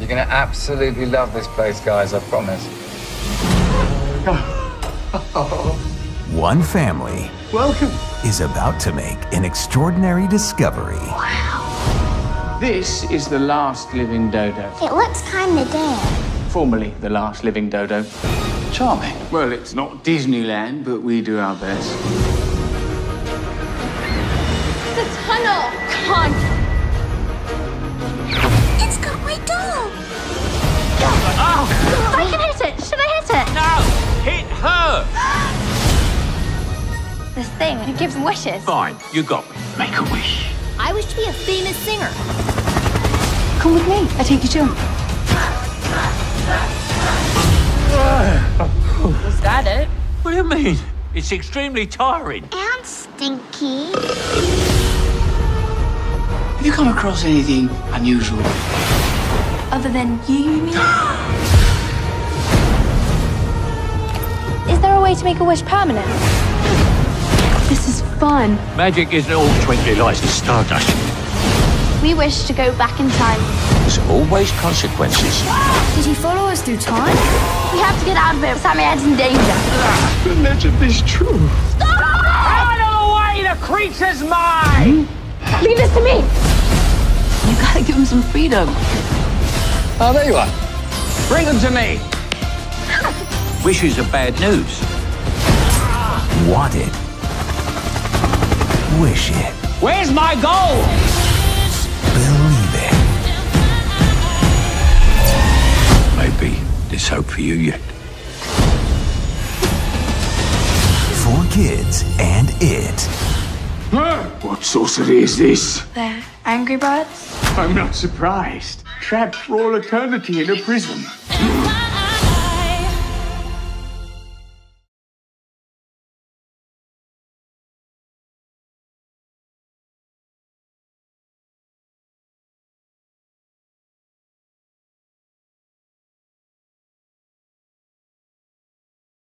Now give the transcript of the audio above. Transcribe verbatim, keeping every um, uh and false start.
You're gonna absolutely love this place, guys, I promise. One family Welcome. is about to make an extraordinary discovery. Wow. This is the last living dodo. It looks kinda dead. Formerly the last living dodo. Charming. Well, it's not Disneyland, but we do our best. The tunnel! Come on! It's got my doll! Oh. I can hit it! Should I hit it? No! Hit her! This thing, it gives wishes. Fine, you got me. Make a wish. I wish to be a famous singer. Come with me. I take you to him. Was that it? What do you mean? It's extremely tiring. And stinky. Have you come across anything unusual? Other than you, you mean? Is there a way to make a wish permanent? This is fun. Magic isn't all twinkly lights and stardust. We wish to go back in time. There's always consequences. Did he follow us through time? We have to get out of here. Sammy Ed's in danger. The legend is true. Out of the way! The creature's mine! Leave this to me. You gotta give him some freedom. Oh, there you are. Bring them to me. Wishes are bad news. Want it. Wish it. Where's my goal? Believe it. Maybe there's hope for you yet. For kids and it. What sorcery is this? They're Angry Birds? I'm not surprised. Trapped for all eternity in a prison.